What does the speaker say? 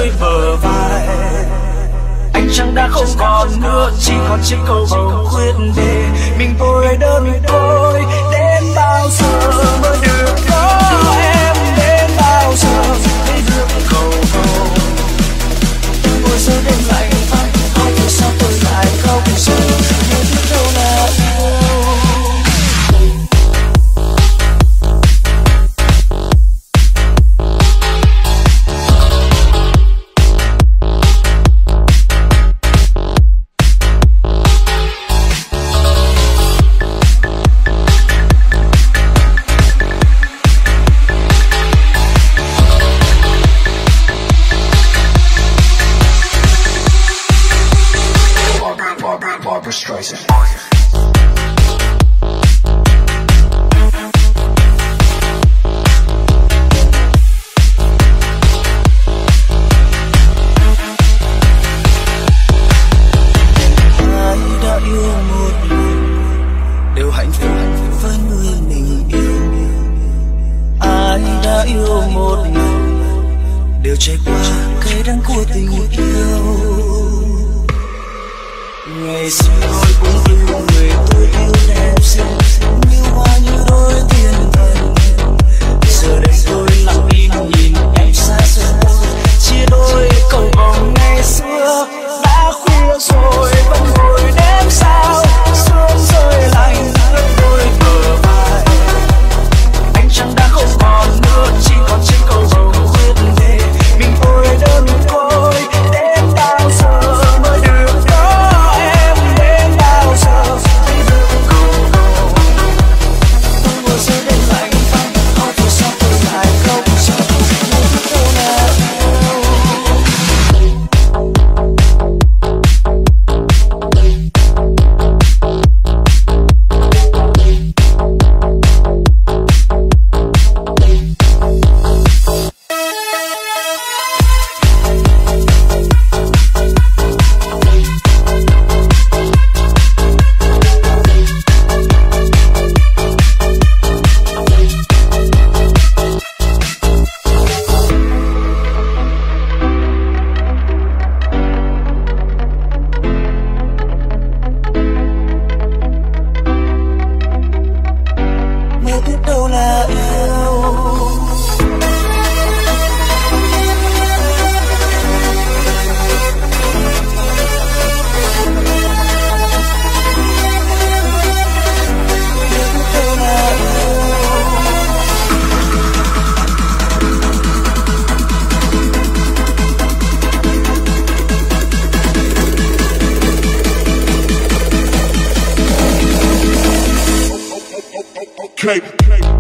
đôi bờ vai. Ánh trăng đã không còn nữa, chỉ còn chiếc cầu vồng khuyết để mình tôi đơn côi. Đến bao giờ mới được có em, đến bao giờ mới được cầu vồng. Tôi giờ đêm lạnh vắng, hỏi tại sao tôi lại không sợ, nhưng biết đâu là yêu. Barbra Streisand. Ai đã yêu một lần đều hạnh phúc với người mình yêu. Ai đã yêu một lần đều trải qua cái đắng của tình yêu. Ngày xưa tôi cũng yêu người tôi yêu đẹp xinh, như hoa như đôi thiên thần. Giờ đây tôi lặng im nhìn em xa xôi, chia đôi cầu vồng ngày xưa. Đã khuya rồi vẫn ngồi đêm sao, sương rơi lạnh ướt đôi bờ vai. Ánh trăng đã không còn nữa, chỉ còn chiếc cầu vồng khuyết để mình tôi đơn côi. Đến bao giờ mới được có em, đến bao giờ mới được cầu vồng. Tôi ngồi dưới đêm lạnh vắng, hỏi tại sao tôi lại không sợ, nhưng biết đâu là yêu. Okay.